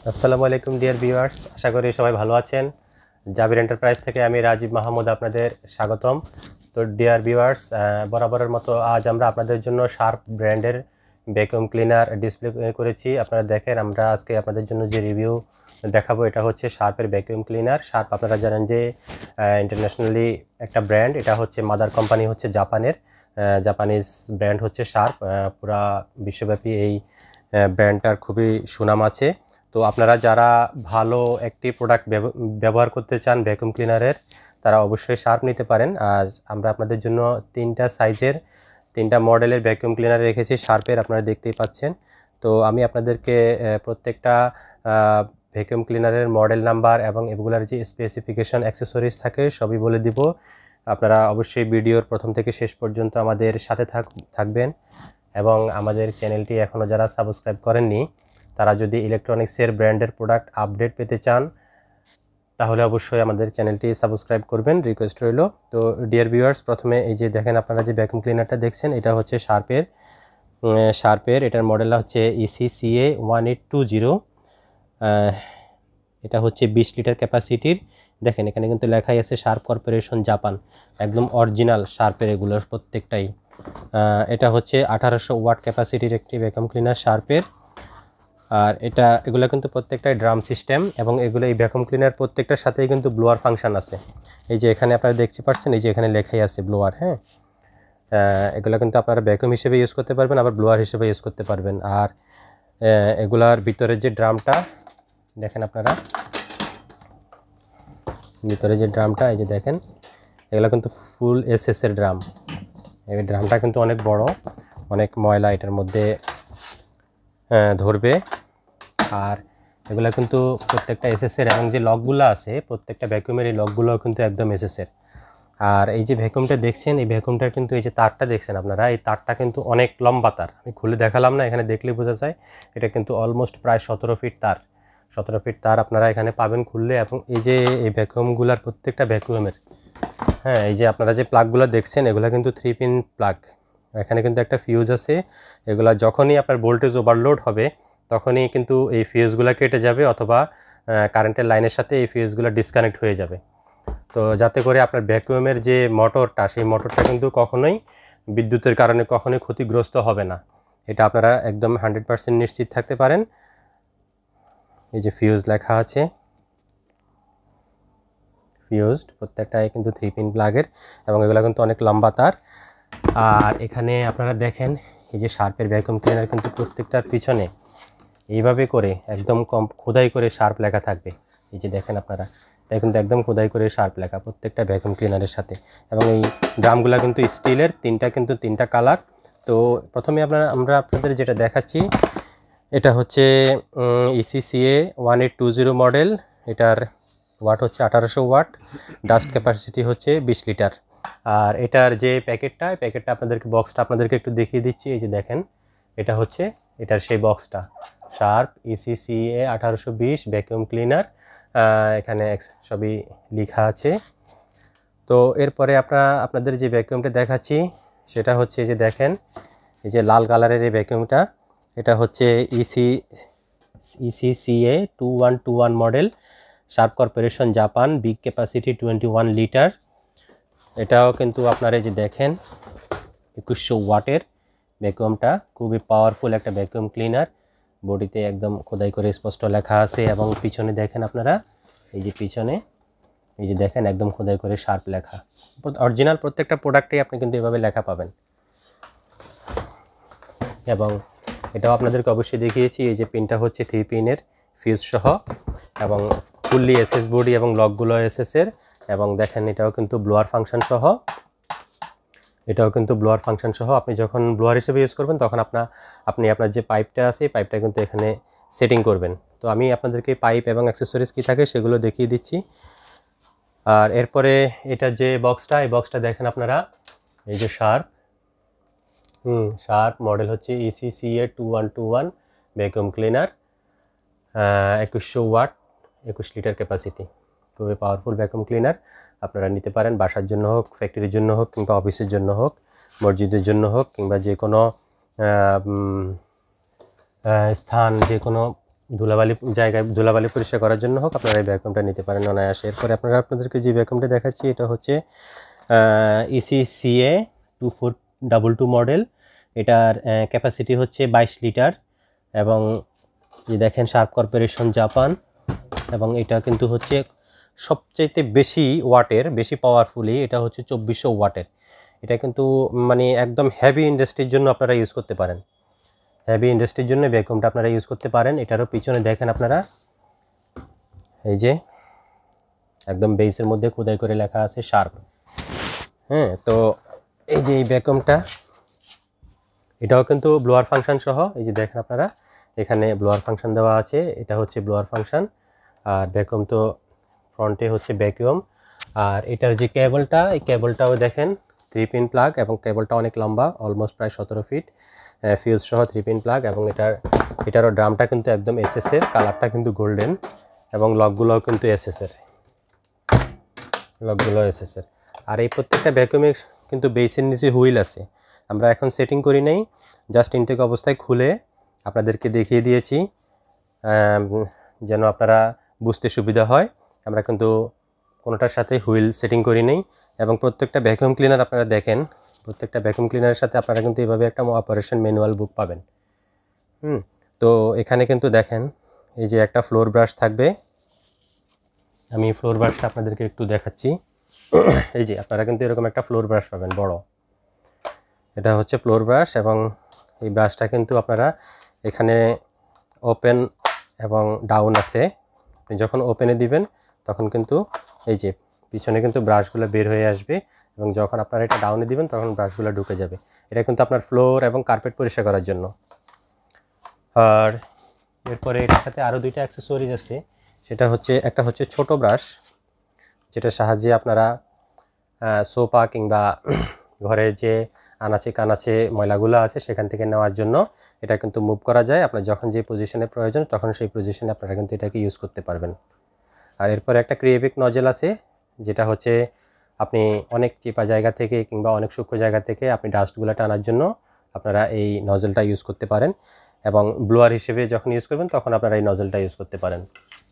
আসসালামু আলাইকুম dear viewers, আশা করি সবাই ভালো আছেন। জাবির এন্টারপ্রাইজ থেকে আমি রাজীব মাহমুদ আপনাদের স্বাগতম। তো ডিয়ার ভিউয়ার্স, বরাবরের মতো আজ আমরা আপনাদের জন্য শার্প ব্র্যান্ডের ভ্যাকুয়াম ক্লিনার ডিসপ্লে করেছি। আপনারা দেখেন, আমরা আজকে আপনাদের জন্য যে রিভিউ দেখাবো এটা হচ্ছে শার্পের ভ্যাকুয়াম ক্লিনার। শার্প আপনারা জানেন যে ইন্টারন্যাশনালি একটা ব্র্যান্ড। এটা হচ্ছে মাদার কোম্পানি হচ্ছে জাপানিজ ব্র্যান্ড হচ্ছে শার্প। পুরা বিশ্বব্যাপী এই ব্র্যান্ডটার খুবই সুনাম আছে। তো আপনারা যারা ভালো একটি প্রোডাক্ট ব্যবহার করতে চান ভ্যাকুয়াম ক্লিনারের, তারা অবশ্যই শার্প নিতে পারেন। আজ আমরা আপনাদের জন্য তিনটা সাইজের তিনটা মডেলের ভ্যাকুয়াম ক্লিনার রেখেছি শার্পের, আপনারা দেখতেই পাচ্ছেন। তো আমি আপনাদেরকে প্রত্যেকটা ভ্যাকুয়াম ক্লিনারের মডেল নাম্বার এবং এগুলার যে স্পেসিফিকেশন অ্যাক্সেসরিজ থাকে সবই বলে দিব। আপনারা অবশ্যই ভিডিওর প্রথম থেকে শেষ পর্যন্ত আমাদের সাথে থাকবেন। এবং আমাদের চ্যানেলটি এখনও যারা সাবস্ক্রাইব করেননি, তারা যদি ইলেকট্রনিক্সের ব্র্যান্ডের প্রোডাক্ট আপডেট পেতে চান তাহলে অবশ্যই আমাদের চ্যানেলটি সাবস্ক্রাইব করবেন, রিকোয়েস্ট রইল। তো ডিয়ার ভিউয়ার্স, প্রথমে এই যে দেখেন আপনারা যে ভ্যাকুয়াম ক্লিনারটা দেখছেন, এটা হচ্ছে শার্পের এটার মডেলটা হচ্ছে ECCA 1820। এটা হচ্ছে 20 লিটার ক্যাপাসিটির। দেখেন এখানে কিন্তু লেখাই আছে শার্প কর্পোরেশন জাপান, একদম অরিজিনাল শার্পের এগুলো প্রত্যেকটাই। এটা হচ্ছে 1800 ওয়াট ক্যাপাসিটির একটি ভ্যাকুয়াম ক্লিনার শার্পের। আর এগুলো কিন্তু প্রত্যেকটাই ড্রাম সিস্টেম, এবং এগুলো এই ভ্যাকুয়াম ক্লিনার প্রত্যেকটার সাথেই কিন্তু ব্লোয়ার ফাংশন আছে। এই যে এখানে আপনারা দেখতে পাচ্ছেন, এই যে এখানে লেখাই আছে ব্লোয়ার। হ্যাঁ, এগুলো কিন্তু আপনারা ভ্যাকুয়াম হিসেবে ইউজ করতে পারবেন, আবার ব্লোয়ার হিসেবে ইউজ করতে পারবেন। আর এগুলার ভিতরে যে ড্রামটা দেখেন আপনারা, ভিতরে যে ড্রামটা এই যে দেখেন, এগুলো কিন্তু ফুল এসএসের ড্রাম। এই ড্রামটা কিন্তু অনেক বড়, অনেক ময়লা এটার মধ্যে ধরবে। আর এগুলো কিন্তু প্রত্যেকটা এসএসের, এবং যে লকগুলো আছে প্রত্যেকটা ভ্যাকুয়ামের এই লকগুলো কিন্তু একদম এসএসের। আর এই যে ভ্যাকুয়ামটা দেখছেন, এই ভ্যাকুয়ামটার কিন্তু এই যে তারটা দেখছেন আপনারা, এই তারটা কিন্তু অনেক লম্বা তার। আমি খুলে দেখালাম না, এখানে দেখলেই বোঝা যায়। এটা কিন্তু অলমোস্ট প্রায় 17 ফিট তার। 17 ফিট তার আপনারা এখানে পাবেন খুললে। এবং এই যে এই ভ্যাকুয়ামগুলার প্রত্যেকটা ভ্যাকুয়ামের, হ্যাঁ, এই যে আপনারা যে প্লাগগুলো দেখছেন এগুলো কিন্তু 3 পিন প্লাগ। এখানে কিন্তু একটা ফিউজ আছে। এগুলা যখনই আপনার ভোল্টেজ ওভারলোড হবে তখনই কিন্তু এই ফিউজগুলো কেটে যাবে, অথবা কারেন্টের লাইনের সাথে এই ফিউজগুলো ডিসকানেক্ট হয়ে যাবে। তো যাতে করে আপনার ভ্যাকুয়ামের যে মোটরটা, সেই মোটরটা কিন্তু কখনোই বিদ্যুতের কারণে কখনোই ক্ষতিগ্রস্ত হবে না। এটা আপনারা একদম 100% নিশ্চিত থাকতে পারেন। এই যে ফিউজ লেখা আছে, ফিউজড প্রত্যেকটাই কিন্তু 3 পিন প্লাগের, এবং এগুলো কিন্তু অনেক লম্বা তার। আর এখানে আপনারা দেখেন, এই যে শার্পের ভ্যাকুয়াম ক্লিনার কিন্তু প্রত্যেকটার পিছনে এইভাবে করে একদম খোদাই করে শার্প লেখা থাকবে। এই যে দেখেন আপনারা, এটা কিন্তু একদম খোদাই করে শার্প লেখা প্রত্যেকটা ভ্যাকুয়াম ক্লিনারের সাথে। এবং এই ড্রামগুলো কিন্তু স্টিলের, তিনটা কালার। তো প্রথমে আমরা আপনাদের যেটা দেখাচ্ছি, এটা হচ্ছে ECCA 1820 মডেল। এটার ওয়াট হচ্ছে 1800 ওয়াট, ডাস্ট ক্যাপাসিটি হচ্ছে 20 লিটার। আর এটার যে প্যাকেটটা বক্সটা আপনাদেরকে একটু দেখিয়ে দিচ্ছি। এই যে দেখেন, এটা হচ্ছে এটার সেই বক্সটা, শার্প ECCA 1820 ভ্যাকুয়াম ক্লিনার। এখানে সবই লেখা আছে। তো এরপরে আপনাদের যে ভ্যাকুয়ামটা দেখাচ্ছি সেটা হচ্ছে, এই যে দেখেন, এই যে লাল কালারের এই ভ্যাকুয়ামটা, এটা হচ্ছে ECCA 2121 model, Sharp corporation Japan, big capacity 21 litre. এটাও কিন্তু আপনারা এই যে দেখেন 2100 ওয়াটের ভ্যাকুয়ামটা, খুবই পাওয়ারফুল একটা ভ্যাকুয়াম ক্লিনার। বডিতে একদম খোদাই করে স্পষ্ট লেখা আছে, এবং পিছনে দেখেন আপনারা, এই যে পিছনে এই যে দেখেন একদম খোদাই করে শার্প লেখা। অরিজিনাল প্রত্যেকটা প্রোডাক্টেই আপনি কিন্তু এভাবে লেখা পাবেন। এবং এটাও আপনাদেরকে অবশ্যই দেখিয়েছি, এই যে পিনটা হচ্ছে 3 পিনের ফিউজ সহ, এবং ফুললি এসএস বডি এবং লকগুলো এসএসের। এবং দেখেন এটাও কিন্তু ব্লোয়ার ফাংশন সহ। আপনি যখন ব্লোয়ার হিসেবে ইউজ করবেন তখন আপনি আপনার যে পাইপটা আছে এই পাইপটা কিন্তু এখানে সেটিং করবেন। তো আমি আপনাদেরকে পাইপ এবং অ্যাক্সেসরিজ কী থাকে সেগুলো দেখিয়ে দিচ্ছি। আর এরপরে এটা যে এই বক্সটা দেখেন আপনারা, এই যে শার্প মডেল হচ্ছে ECCA 2121 vacuum cleaner, 2100 watt, 21 litre capacity. খুবই পাওয়ারফুল ভ্যাকুয়াম ক্লিনার। আপনারা নিতে পারেন বাসার জন্য হোক, ফ্যাক্টরির জন্য হোক, কিংবা অফিসের জন্য হোক, মসজিদের জন্য হোক, কিংবা যে কোনো স্থান, যে কোনো ধুলাবালি জায়গায় ধুলাবালি পরিষ্কার করার জন্য হোক আপনারা এই ভ্যাকুয়ামটা নিতে পারেন অনায়াসে। এরপরে আপনাদেরকে যে ভ্যাকুয়ামটা দেখাচ্ছি এটা হচ্ছে ECCA 2422 মডেল। এটার ক্যাপাসিটি হচ্ছে 22 লিটার এবং যে দেখেন শার্প কর্পোরেশন জাপান, এবং এটা কিন্তু হচ্ছে সবচাইতে বেশি ওয়াটের, বেশি পাওয়ারফুলি এটা হচ্ছে 2400 ওয়াটের। এটা কিন্তু মানে একদম হেভি ইন্ডাস্ট্রির জন্য আপনারা ইউজ করতে পারেন, হেভি ইন্ডাস্ট্রির জন্য ভ্যাকুয়ামটা আপনারা ইউজ করতে পারেন। এটারও পিছনে দেখেন আপনারা এই যে একদম বেসের মধ্যে খোদাই করে লেখা আছে শার্প। হ্যাঁ, তো এই যে এই ভ্যাকুয়ামটা এটাও কিন্তু ব্লোয়ার ফাংশন সহ, এই যে দেখেন আপনারা এখানে ব্লোয়ার ফাংশন দেওয়া আছে, এটা হচ্ছে ব্লোয়ার ফাংশন। আর ভ্যাকুয়াম তো ফ্রন্টে হচ্ছে ভ্যাকুয়াম। আর এটার যে কেবলটা, এই কেবলটাও দেখেন 3 পিন প্লাগ, এবং কেবলটা অনেক লম্বা, অলমোস্ট প্রায় 17 ফিট, ফিউজ সহ 3 পিন প্লাগ। এবং এটারও ড্রামটা কিন্তু একদম এস.এস এর, কালারটা কিন্তু গোল্ডেন, এবং লকগুলোও কিন্তু এস.এস এর, লকগুলো এস.এস এর। আর এই প্রত্যেকটা ভ্যাকুয়ামে কিন্তু বেসের নিচে হুইল আছে, আমরা এখন সেটিং করি নাই, জাস্ট ইনটেক অবস্থায় খুলে আপনাদেরকে দেখিয়ে দিয়েছি যেন আপনারা বুঝতে সুবিধা হয়। আমরা কিন্তু কোনোটার সাথে হুইল সেটিং করি নাই। এবং প্রত্যেকটা ভ্যাকুয়াম ক্লিনার আপনারা দেখেন, প্রত্যেকটা ভ্যাকুয়াম ক্লিনারের সাথে আপনারা কিন্তু এইভাবে একটা অপারেশন ম্যানুয়াল বুক পাবেন। তো এখানে কিন্তু দেখেন এই যে একটা ফ্লোর ব্রাশ থাকবে, আমি ফ্লোর ব্রাশটা আপনাদেরকে একটু দেখাচ্ছি। এই যে আপনারা কিন্তু এরকম একটা ফ্লোর ব্রাশ পাবেন বড়, এটা হচ্ছে ফ্লোর ব্রাশ। এবং এই ব্রাশটা কিন্তু আপনারা এখানে ওপেন এবং ডাউন আছে, আপনি যখন ওপেনে দিবেন তখন কিন্তু এই যে পিছনে কিন্তু ব্রাশগুলো বের হয়ে আসবে, এবং যখন আপনারা এটা ডাউনে দিবেন তখন ব্রাশগুলো ঢুকে যাবে। এটা কিন্তু আপনার ফ্লোর এবং কার্পেট পরিষ্কার করার জন্য। আর এরপরে এটার সাথে আরও দুইটা অ্যাক্সেসরিজ আছে, সেটা হচ্ছে একটা হচ্ছে ছোট ব্রাশ, যেটার সাহায্যে আপনারা সোফা কিংবা ঘরের যে আনাচে কানাচে ময়লাগুলো আছে সেখান থেকে নেওয়ার জন্য এটা কিন্তু মুভ করা যায়। আপনার যখন যে পজিশনে প্রয়োজন তখন সেই পজিশনে আপনারা কিন্তু এটাকে ইউজ করতে পারবেন। আর এরপরে একটা ক্রিয়েভিক নজেল আছে, যেটা হচ্ছে আপনি অনেক চিপা জায়গা থেকে কিংবা অনেক সূক্ষ্ম জায়গা থেকে আপনি ডাস্টগুলো টানার জন্য আপনারা এই নজলটা ইউজ করতে পারেন, এবং ব্লোয়ার হিসেবে যখন ইউজ করবেন তখন আপনারা এই নজলটা ইউজ করতে পারেন।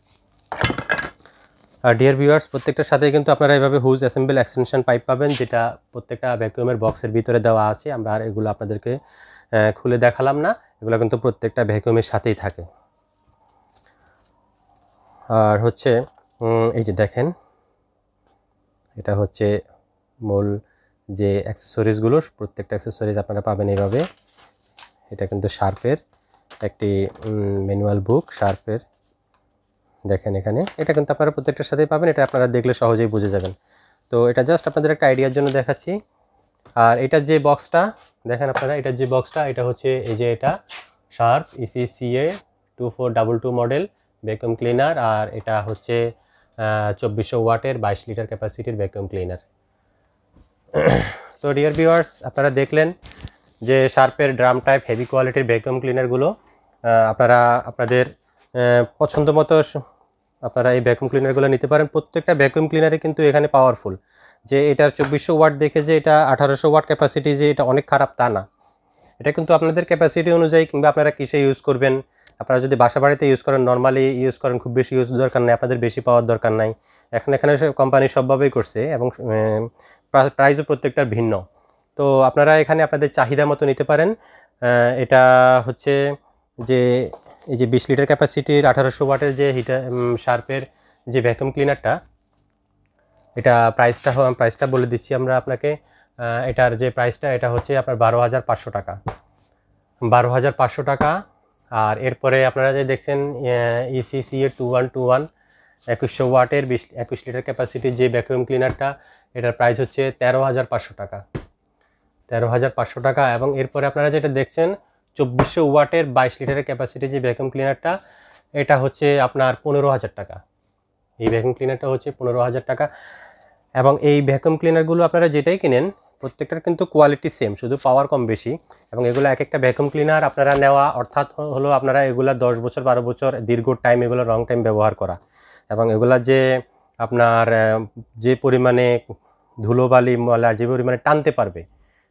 আর ডিয়ার ভিউয়ার্স, প্রত্যেকটার সাথে কিন্তু আপনারা এইভাবে হুজ অ্যাসেম্বল এক্সটেনশন পাইপ পাবেন, যেটা প্রত্যেকটা ভ্যাকুয়ামের বক্সের ভিতরে দেওয়া আছে। আমরা আর এগুলো আপনাদেরকে খুলে দেখালাম না, এগুলো কিন্তু প্রত্যেকটা ভ্যাকুয়ামের সাথেই থাকে। আর হচ্ছে এই যে দেখেন এটা হচ্ছে মূল যে অ্যাক্সেসরিজগুলো, প্রত্যেকটা অ্যাক্সেসরিজ আপনারা পাবেন এইভাবে। এটা কিন্তু শার্পের একটি ম্যানুয়াল বুক, শার্পের দেখেন এখানে, এটা কিন্তু আপনারা প্রত্যেকটার সাথেই পাবেন, এটা আপনারা দেখলে সহজেই বুঝে যাবেন। তো এটা জাস্ট আপনাদের একটা আইডিয়ার জন্য দেখাচ্ছি। আর এটার যে বক্সটা দেখেন আপনারা, এটার যে বক্সটা এটা হচ্ছে এই যে এটা Sharp ECCA 2422 model vacuum cleaner. আর এটা হচ্ছে 2400 ওয়াটের 22 লিটার ক্যাপাসিটির ভ্যাকুয়াম ক্লিনার। তো ডিয়ার ভিউয়ার্স, আপনারা দেখলেন যে শার্পের ড্রাম টাইপ হেভি কোয়ালিটির ভ্যাকুয়াম ক্লিনারগুলো আপনারা আপনাদের পছন্দ মতো আপনারা এই ভ্যাকুয়াম ক্লিনারগুলো নিতে পারেন। প্রত্যেকটা ভ্যাকুয়াম ক্লিনারে কিন্তু এখানে পাওয়ারফুল, যে এটার 2400 ওয়াট দেখে যে এটা 1800 ওয়াট ক্যাপাসিটি যে এটা অনেক খারাপ তা না। এটা কিন্তু আপনাদের ক্যাপাসিটি অনুযায়ী কিংবা আপনারা কিসে ইউজ করবেন, আপনারা যদি বাসা বাড়িতে ইউজ করেন, নর্মালি ইউজ করেন, খুব বেশি ইউজ দরকার নাই, আপনাদের বেশি পাওয়ার দরকার নাই। এখানে কোম্পানি সবভাবেই করছে, এবং প্রাইসও প্রত্যেকটার ভিন্ন। তো আপনারা এখানে আপনাদের চাহিদা মতো নিতে পারেন। এটা হচ্ছে যে এই যে 20 লিটার ক্যাপাসিটির 1800 ওয়াটের যে শার্পের যে ভ্যাকুয়াম ক্লিনারটা, এটা প্রাইসটা বলে দিচ্ছি আমরা আপনাকে। এটার যে প্রাইসটা এটা হচ্ছে আপনার 12,500 টাকা, 12,500 টাকা। আর এরপরে আপনারা যে দেখছেন ECCA 2121 2100 ওয়াটের 21 লিটার ক্যাপাসিটির যে ভ্যাকুয়াম ক্লিনারটা, এটার প্রাইস হচ্ছে 13,500 টাকা, 13,500 টাকা। এবং এরপরে আপনারা যেটা দেখছেন 2400 ওয়াটের 22 লিটারের ক্যাপাসিটির যে ভ্যাকুয়াম ক্লিনারটা, এটা হচ্ছে আপনার 15,000 টাকা। এই ভ্যাকুয়াম ক্লিনারটা হচ্ছে 15,000 টাকা। এবং এই ভ্যাকুয়াম ক্লিনারগুলো আপনারা যেটাই কিনেন প্রত্যেকটার কিন্তু কোয়ালিটি সেম, শুধু পাওয়ার কম বেশি। এবং এগুলো এক একটা ভ্যাকুয়াম ক্লিনার আপনারা নেওয়া অর্থাৎ হলো আপনারা এগুলা 10 বছর 12 বছর দীর্ঘ টাইম, এগুলো লং টাইম ব্যবহার করা। এবং এগুলা যে আপনার যে পরিমাণে ধুলোবালি ময়লা যে পরিমাণে টানতে পারবে,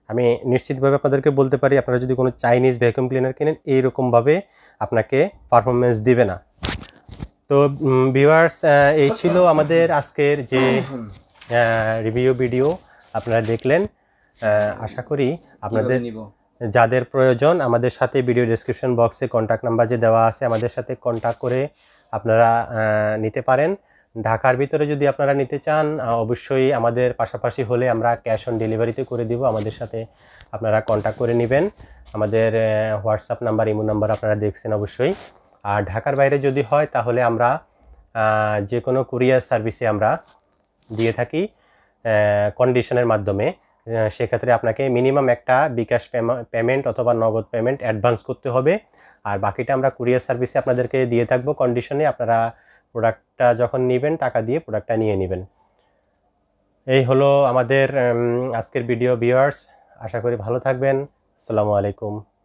আমি নিশ্চিতভাবে আপনাদেরকে বলতে পারি, আপনারা যদি কোনো চাইনিজ ভ্যাকুয়াম ক্লিনার কেনেন এইরকমভাবে আপনাকে পারফরমেন্স দিবে না। তো ভিউয়ার্স, এই ছিল আমাদের আজকের যে রিভিউ ভিডিও আপনারা দেখলেন। আশা করি আপনাদের যাদের প্রয়োজন আমাদের সাথে ভিডিও ডেসক্রিপশন বক্সে কন্ট্যাক্ট নাম্বার যে দেওয়া আছে আমাদের সাথে কন্ট্যাক্ট করে আপনারা নিতে পারেন। ঢাকার ভিতরে যদি আপনারা নিতে চান অবশ্যই আমাদের পাশাপাশি হলে আমরা ক্যাশ অন ডেলিভারিতে করে দিব। আমাদের সাথে আপনারা কন্ট্যাক্ট করে নেবেন। আমাদের হোয়াটসঅ্যাপ নাম্বার, ইমো নাম্বার আপনারা দেখছেন অবশ্যই। আর ঢাকার বাইরে যদি হয় তাহলে আমরা যে কোনো কুরিয়ার সার্ভিসে আমরা দিয়ে থাকি কন্ডিশনের মাধ্যমে। সেক্ষেত্রে আপনাকে মিনিমাম একটা বিকাশ পেমেন্ট অথবা নগদ পেমেন্ট অ্যাডভান্স করতে হবে, আর বাকিটা আমরা কুরিয়ার সার্ভিসে আপনাদেরকে দিয়ে থাকবো কন্ডিশনে। আপনারা প্রোডাক্টটা যখন নেবেন টাকা দিয়ে প্রোডাক্টটা নিয়ে নেবেন। এই হলো আমাদের আজকের ভিডিও ভিউয়ার্স। আশা করি ভালো থাকবেন। আসসালামু আলাইকুম।